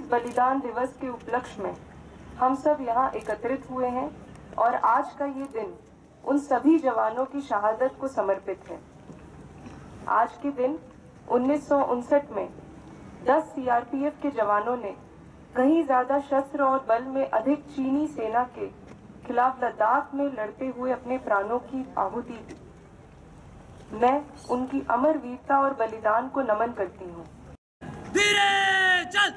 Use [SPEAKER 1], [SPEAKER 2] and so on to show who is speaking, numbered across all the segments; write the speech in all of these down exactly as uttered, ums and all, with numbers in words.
[SPEAKER 1] बलिदान दिवस के उपलक्ष्य में हम सब यहाँ एकत्रित हुए हैं और आज का ये दिन उन सभी जवानों की शहादत को समर्पित है। आज के दिन उन्नीस सौ उनसठ में दस सी आर पी एफ के जवानों ने कहीं ज्यादा शस्त्र और बल में अधिक चीनी सेना के खिलाफ लद्दाख में लड़ते हुए अपने प्राणों की आहुति दी। मैं उनकी अमर वीरता और बलिदान को नमन करती हूँ।
[SPEAKER 2] धीरे चल।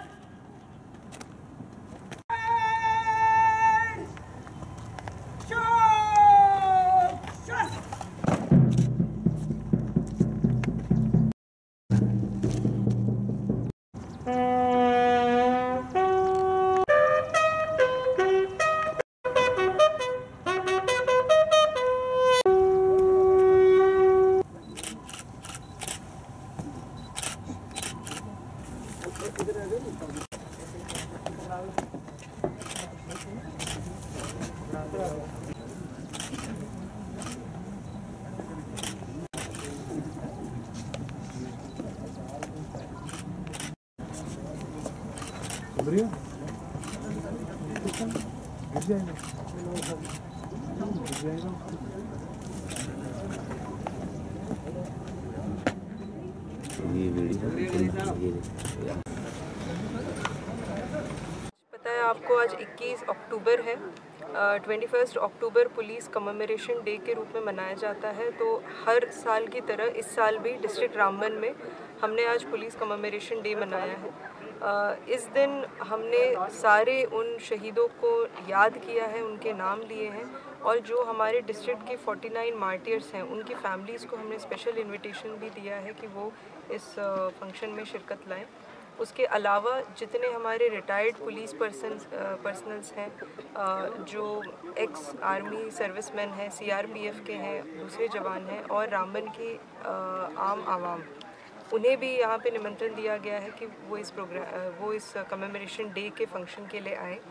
[SPEAKER 1] पता है आपको आज इक्कीस अक्टूबर है। Twenty first October police commemoration day के रूप में मनाया जाता है। तो हर साल की तरह इस साल भी डिस्ट्रिक्ट रामबन में हमने आज पुलिस कमेमोरेशन डे मनाया है। uh, इस दिन हमने सारे उन शहीदों को याद किया है, उनके नाम लिए हैं और जो हमारे डिस्ट्रिक्ट के उनचास मार्टियर्स हैं उनकी फैमिलीज़ को हमने स्पेशल इनविटेशन भी दिया है कि वो इस फंक्शन में शिरकत लाएं। उसके अलावा जितने हमारे रिटायर्ड पुलिस पर्सन पर्सनल्स हैं, जो एक्स आर्मी सर्विसमैन हैं, सी आर पी एफ के हैं, दूसरे जवान हैं और रामबन की आम आवाम, उन्हें भी यहाँ पे निमंत्रण दिया गया है कि वो इस प्रोग्राम वो इस कमेमोरेशन डे के फंक्शन के लिए आए।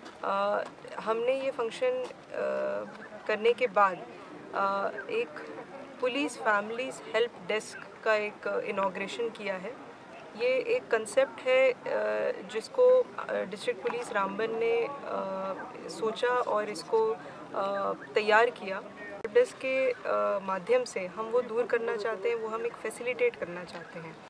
[SPEAKER 1] हमने ये फंक्शन करने के बाद आ, एक पुलिस फैमिलीज़ हेल्प डेस्क का एक इनॉग्रेशन किया है। ये एक कंसेप्ट है जिसको डिस्ट्रिक्ट पुलिस रामबन ने सोचा और इसको तैयार किया। डेस्क के माध्यम से हम वो दूर करना चाहते हैं, वो हम एक फैसिलिटेट करना चाहते हैं।